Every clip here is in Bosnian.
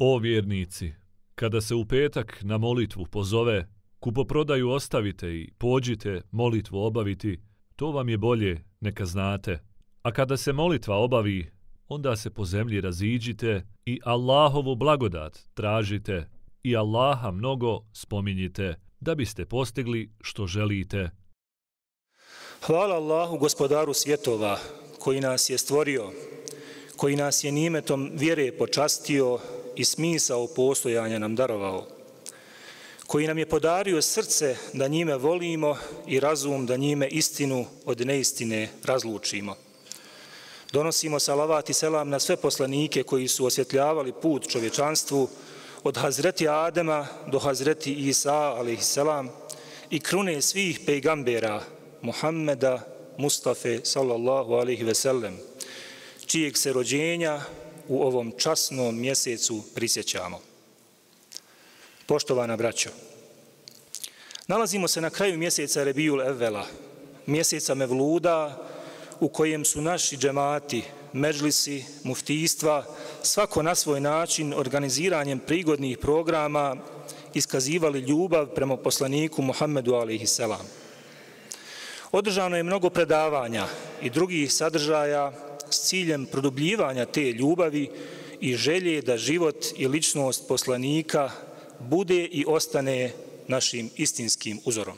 O vjernici, kada se u petak na molitvu pozove, kupoprodaju ostavite i pođite molitvu obaviti, to vam je bolje, neka znate. A kada se molitva obavi, onda se po zemlji raziđite i Allahovu blagodat tražite i Allaha mnogo spominjite, da biste postigli što želite. Hvala Allahu, gospodaru svjetova, koji nas je stvorio, koji nas je nimetom vjere počastio i smisao postojanja nam darovao, koji nam je podario srce da njime volimo i razum da njime istinu od neistine razlučimo. Donosimo salavat i selam na sve poslanike koji su osvjetljavali put čovječanstvu od Hazreti Adema do Hazreti Isa alejselam i krune svih pejgambera Muhammeda Mustafe sallallahu alejhi ve sellem, čijeg se rođenja u ovom časnom mjesecu prisjećamo. Poštovana braćo, nalazimo se na kraju mjeseca Rebijul Evvela, mjeseca Mevluda, u kojem su naši džemati, medžlisi, muftijstva, svako na svoj način organiziranjem prigodnih programa iskazivali ljubav prema poslaniku Muhammedu alejhiselam. Održano je mnogo predavanja i drugih sadržaja s ciljem produbljivanja te ljubavi i želje da život i ličnost poslanika bude i ostane našim istinskim uzorom.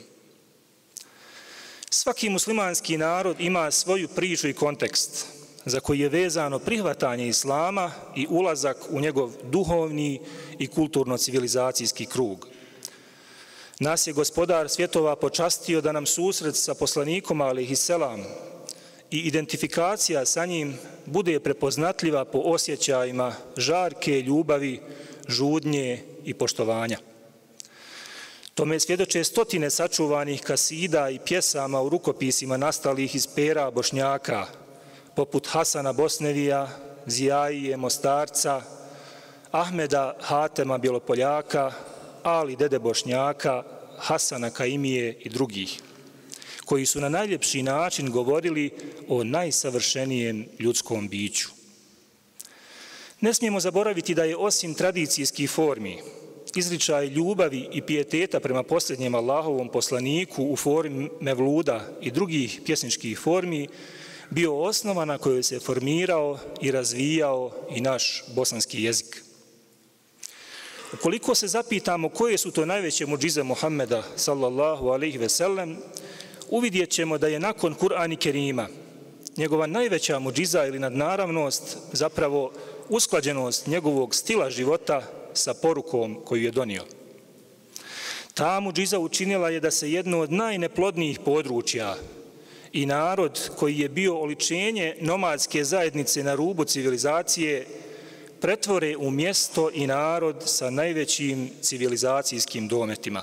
Svaki muslimanski narod ima svoju priču i kontekst za koji je vezano prihvatanje islama i ulazak u njegov duhovni i kulturno-civilizacijski krug. Nas je gospodar svjetova počastio da nam susret sa poslanikom alejhiselam i identifikacija sa njim bude prepoznatljiva po osjećajima žarke ljubavi, žudnje i poštovanja. Tome svjedoče stotine sačuvanih kasida i pjesama u rukopisima nastalih iz pera Bošnjaka, poput Hasana Bosnevija, Zijaije Mostarca, Ahmeda Hatema Bjelopoljaka, Ali Dede Bošnjaka, Hasana Kaimije i drugih, koji su na najljepši način govorili o najsavršenijem ljudskom biću. Ne smijemo zaboraviti da je osim tradicijskih formi, izričaj ljubavi i pijeteta prema posljednjem Allahovom poslaniku u formi mevluda i drugih pjesničkih formi bio osnova na kojoj se formirao i razvijao i naš bosanski jezik. Ukoliko se zapitamo koje su to najveće muđize Muhammeda sallallahu alejhi ve sellem, uvidjet ćemo da je nakon Kur'ana Kerima njegova najveća muđiza ili nadnaravnost zapravo usklađenost njegovog stila života sa porukom koju je donio. Ta muđiza učinila je da se jedno od najneplodnijih područja i narod koji je bio oličenje nomadske zajednice na rubu civilizacije pretvore u mjesto i narod sa najvećim civilizacijskim dometima.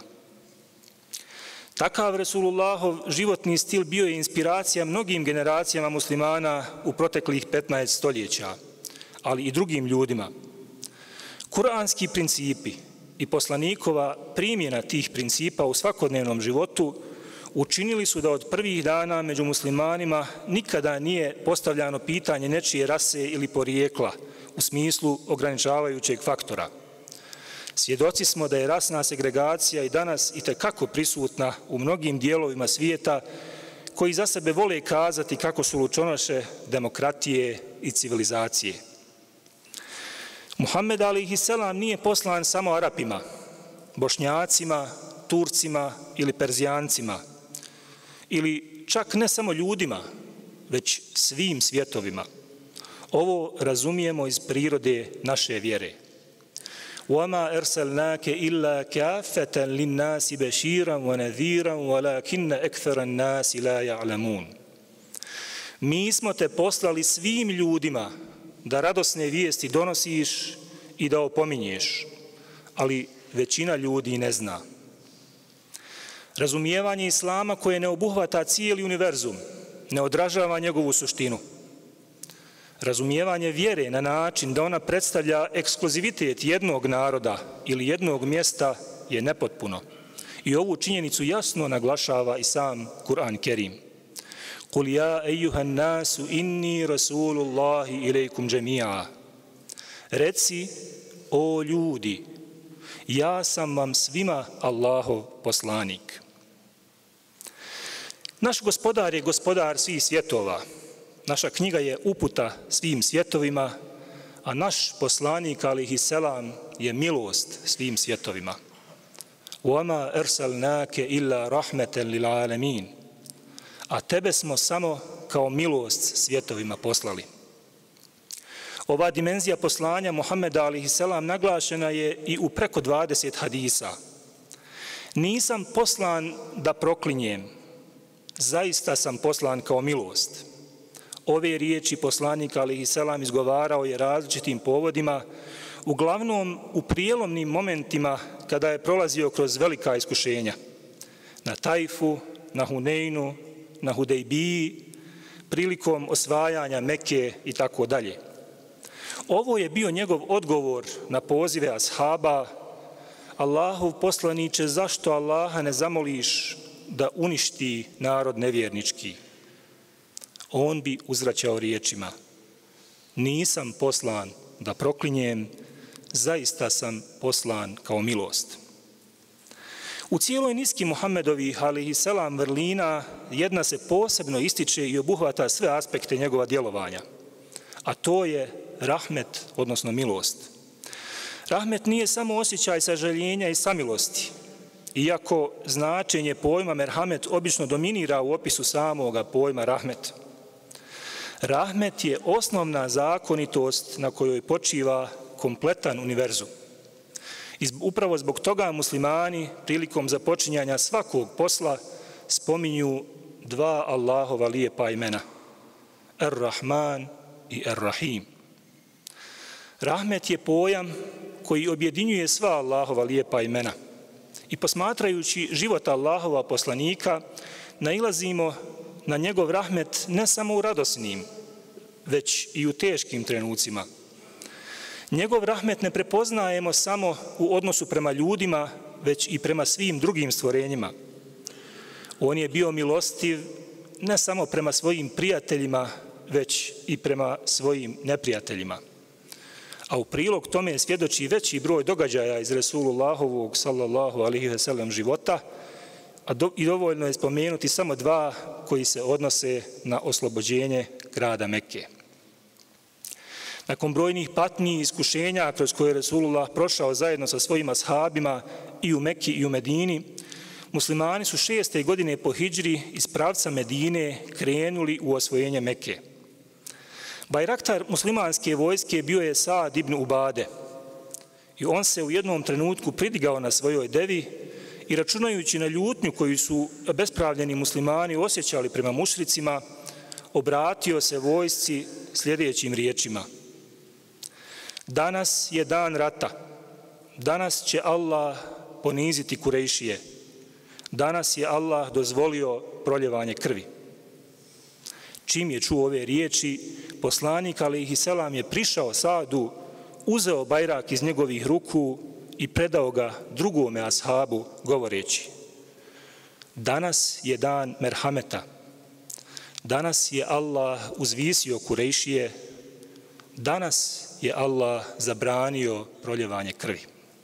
Takav Resulullahov životni stil bio je inspiracija mnogim generacijama muslimana u proteklih 15 stoljeća, ali i drugim ljudima. Kuranski principi i poslanikova primjena tih principa u svakodnevnom životu učinili su da od prvih dana među muslimanima nikada nije postavljano pitanje nečije rase ili porijekla u smislu ograničavajućeg faktora. Svjedoci smo da je rasna segregacija i danas itekako prisutna u mnogim dijelovima svijeta koji za sebe vole kazati kako su lučonoše demokratije i civilizacije. Muhammed alejhiselam nije poslan samo Arapima, Bošnjacima, Turcima ili Perzijancima, ili čak ne samo ljudima, već svim svjetovima. Ovo razumijemo iz prirode naše vjere. وَمَا أَرْسَلْنَاكَ إِلَّا كَافَّةً لِلنَّاسِ بَشِيرًا وَنَذِيرًا وَلَكِنَّ أَكْثَرَ النَّاسِ لَا يَعْلَمُونَ. Mi smo te poslali svim ljudima da radosne vijesti donosiš i da opominješ, ali većina ljudi ne zna. Razumijevanje islama koje ne obuhvata cijeli univerzum, ne odražava njegovu suštinu. Razumijevanje vjere na način da ona predstavlja ekskluzivitet jednog naroda ili jednog mjesta je nepotpuno. I ovu činjenicu jasno naglašava i sam Kur'an Kerim. قُلْ يَا أَيُّهَا النَّاسُ إِنِّي رَسُولُ اللَّهِ إِلَيْكُمْ جَمِيعًا. Reci, o ljudi, ja sam vam svima Allahov poslanik. Naš gospodar je gospodar svih svjetova. Naša knjiga je uputa svim svjetovima, a naš poslanik, alejhi selam, je milost svim svjetovima. وَمَا أَرْسَلْنَاكَ إِلَّا رَحْمَةً لِلْعَالَمِينَ. A tebe smo samo kao milost svjetovima poslali. Ova dimenzija poslanja Muhammeda alejhi selam naglašena je i u preko 20 hadisa. Nisam poslan da proklinjem, zaista sam poslan kao milost. Ove riječi poslanika alejhi selam izgovarao je različitim povodima, uglavnom u prijelomnim momentima kada je prolazio kroz velika iskušenja. Na Tajfu, na Huneinu, na Hudejbiji, prilikom osvajanja Mekke i tako dalje. Ovo je bio njegov odgovor na pozive ashaba: Allahov poslaniče, zašto Allaha ne zamoliš da uništi narod nevjernički? On bi uzvraćao riječima: nisam poslan da proklinjem, zaista sam poslan kao milost. U cijeloj niski Muhammedovih alejhi selam vrlina jedna se posebno ističe i obuhvata sve aspekte njegova djelovanja, a to je rahmet, odnosno milost. Rahmet nije samo osjećaj sažaljenja i samilosti, iako značenje pojma merhamet obično dominira u opisu samoga pojma rahmet. Rahmet je osnovna zakonitost na kojoj počiva kompletan univerzum. I upravo zbog toga muslimani prilikom započinjanja svakog posla spominju dva Allahova lijepa imena: Ar-Rahman i Ar-Rahim. Rahmet je pojam koji objedinjuje sva Allahova lijepa imena. I posmatrajući život Allahova poslanika, nailazimo na njegov rahmet ne samo u radosnim, već i u teškim trenucima. Njegov rahmet ne prepoznajemo samo u odnosu prema ljudima, već i prema svim drugim stvorenjima. On je bio milostiv ne samo prema svojim prijateljima, već i prema svojim neprijateljima. A u prilog tome svjedoči veći broj događaja iz Resulullahovog sallallahu alejhi ve sellem života, i dovoljno je spomenuti samo dva koji se odnose na oslobođenje grada Mekke. Nakon brojnih patnji i iskušenja kroz koje je Resulullah prošao zajedno sa svojim ashabima i u Mekki i u Medini, muslimani su 6. godine po hidžri iz pravca Medine krenuli u osvojenje Mekke. Bajraktar muslimanske vojske bio je Saad ibn Ubade i on se u jednom trenutku pridigao na svojoj devi i računajući na ljutnju koju su bespravljeni muslimani osjećali prema mušricima, obratio se vojsci sljedećim riječima: danas je dan rata, danas će Allah poniziti Kurejšije, danas je Allah dozvolio proljevanje krvi. Čim je čuo ove riječi, poslanik alejhi selam je prišao Saadu, uzeo bajrak iz njegovih ruku i predao ga drugome ashabu govoreći: danas je dan merhameta, danas je Allah uzvisio Kurejšije, danas je Allah zabranio proljevanje krvi.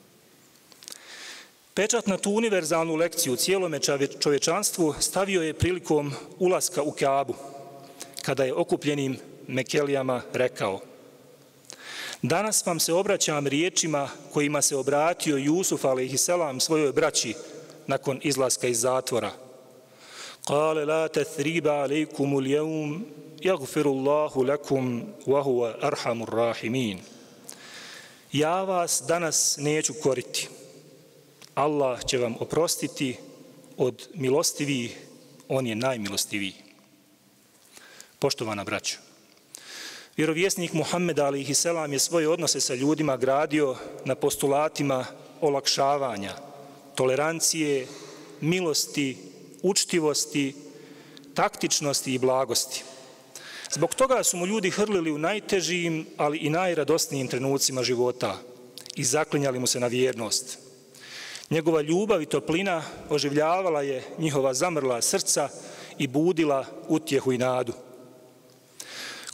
Pečat na tu univerzalnu lekciju cijelome čovječanstvu stavio je prilikom ulaska u Kaabu, kada je okupljenim Mekelijama rekao: danas vam se obraćam riječima kojima se obratio Jusuf alejhi selam svojoj braći nakon izlaska iz zatvora. Kale la tathriba alejkumul jevm, jagfirullahu lakum, wa huwa arhamur rahimin. Ja vas danas neću koriti. Allah će vam oprostiti, od milostivih on je najmilostiviji. Poštovana braćo, vjerovjesnik Muhammed alejhi selam je svoje odnose sa ljudima gradio na postulatima olakšavanja, tolerancije, milosti, učtivosti, taktičnosti i blagosti. Zbog toga su mu ljudi hrlili u najtežijim, ali i najradosnijim trenucima života i zaklinjali mu se na vjernost. Njegova ljubav i toplina oživljavala je njihova zamrla srca i budila utjehu i nadu.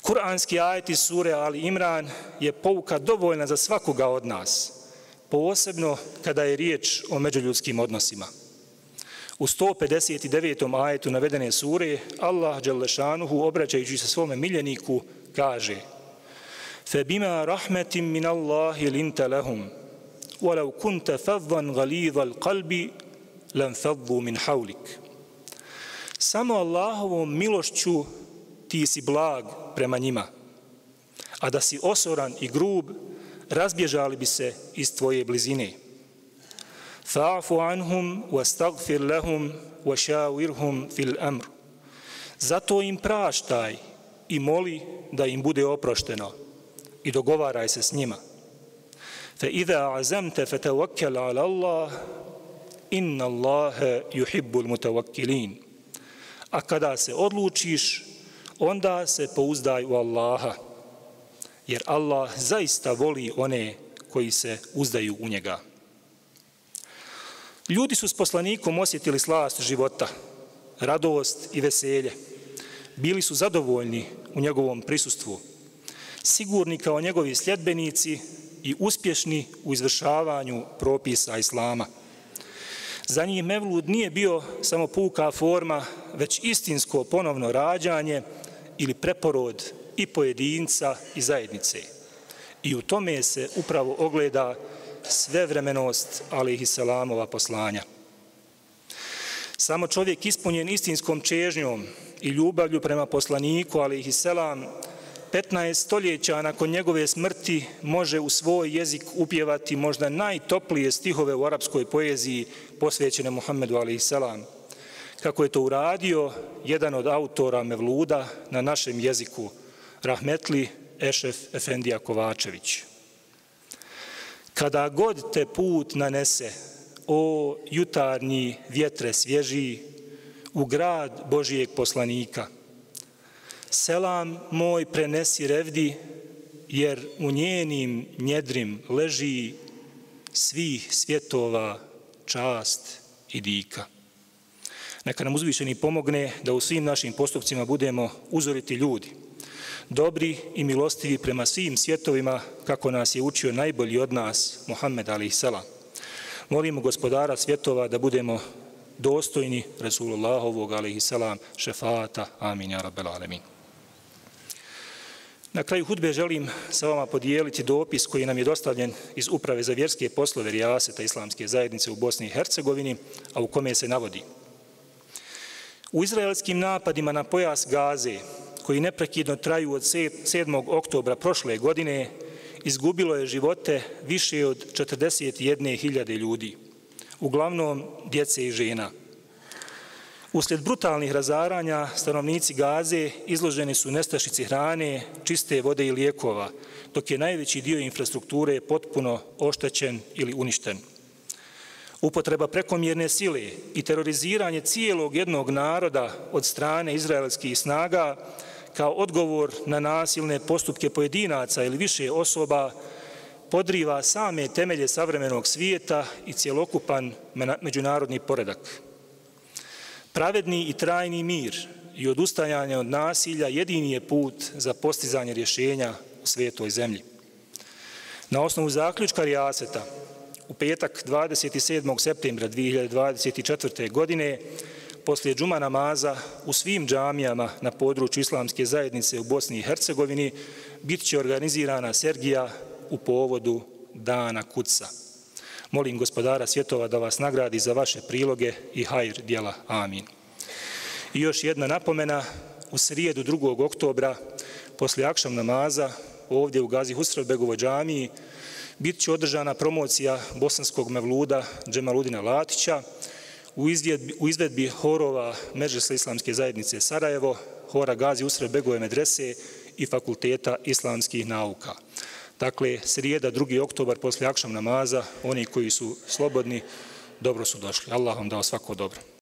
Kur'anski ajet iz sure Ali Imran je pouka dovoljna za svakoga od nas, posebno kada je riječ o međuljudskim odnosima. U 159. ajetu navedene sure Allah dželle šanuhu, obraćajući se svome miljeniku, kaže: فَبِمَا رَحْمَةٍ مِّنَ اللَّهِ لِنْتَ لَهُمْ وَلَوْ كُنْتَ فَظًّا غَلِيظَ الْقَلْبِ لَنْفَضُّوا مِنْ حَوْلِكَ. Samo Allahovom milošću ti si blag prema njima, a da si osoran i grub, razbježali bi se iz tvoje blizine. فَاعْفُ عَنْهُمْ وَاسْتَغْفِرْ لَهُمْ وَشَاوِرْهُمْ فِي الْأَمْرِ. Zato im praštaj i moli da im bude oprošteno i dogovaraj se s njima. فَإِذَا عَزَمْتَ فَتَوَكَّلْ عَلَى اللَّهِ إِنَّ اللَّهَ يُحِبُّ الْمُتَوَكِّلِينَ. A kada se odlučiš, onda se pouzdaj u Allaha, jer Allah zaista voli one koji se uzdaju u njega. Ljudi su s poslanikom osjetili slast života, radost i veselje. Bili su zadovoljni u njegovom prisustvu, sigurni kao njegovi sljedbenici i uspješni u izvršavanju propisa Islama. Za njih mevlud nije bio samo puka forma, već istinsko ponovno rađanje ili preporod i pojedinca i zajednice. I u tome se upravo ogleda svevremenost alejhiselamova poslanja. Samo čovjek ispunjen istinskom čežnjom i ljubavlju prema poslaniku alejhiselam 15 stoljeća nakon njegove smrti može u svoj jezik upjevati možda najtoplije stihove u arapskoj poeziji posvećene Muhammedu alejhiselam, kako je to uradio jedan od autora mevluda na našem jeziku, rahmetli Ešef Efendija Kovačević. Kada god te put nanese, o jutarnji vjetre svježi, u grad Božijeg poslanika, selam moj prenesi revdi, jer u njenim njedrim leži svih svjetova čast i dika. Neka nam uzvišeni pomogne da u svim našim postupcima budemo uzoriti ljudi, dobri i milostivi prema svim svjetovima, kako nas je učio najbolji od nas, Muhammed alejhiselam. Molimo gospodara svjetova da budemo dostojni Resulullahovog alejhiselam šefaata. Amin ja rabbel alemin. Na kraju hudbe želim sa vama podijeliti dopis koji nam je dostavljen iz Uprave za vjerske poslove Rijaseta Islamske zajednice u Bosni i Hercegovini, a u kome se navodi: u izraelskim napadima na pojas Gaze, koji neprekidno traju od 7. oktobra prošle godine, izgubilo je živote više od 41.000 ljudi, uglavnom djece i žena. Uslijed brutalnih razaranja stanovnici Gaze izloženi su nestašici hrane, čiste vode i lijekova, dok je najveći dio infrastrukture potpuno oštećen ili uništen. Upotreba prekomjerne sile i teroriziranje cijelog jednog naroda od strane izraelskih snaga kao odgovor na nasilne postupke pojedinaca ili više osoba podriva same temelje savremenog svijeta i cjelokupan međunarodni poredak. Pravedni i trajni mir i odustajanje od nasilja jedini je put za postizanje rješenja u svetoj zemlji. Na osnovu zaključka Rijaseta, u petak 27. septembra 2024. godine, poslije džuma namaza u svim džamijama na području Islamske zajednice u Bosni i Hercegovini bit će organizirana sergija u povodu Dana Kudsa. Molim gospodara svjetova da vas nagradi za vaše priloge i hajr djela. Amin. I još jedna napomena, u srijedu 2. oktobra, poslije akšam namaza, ovdje u Gazi Husrevbegovoj džamiji, bit će održana promocija bosanskog mevluda Džemaludina Latića u izvedbi horova Medžlisa Islamske zajednice Sarajevo, hora Gazi Husrevbegove medrese i Fakulteta islamskih nauka. Dakle, srijeda 2. oktobar poslije akšam namaza, oni koji su slobodni, dobro su došli. Allah vam dao svako dobro.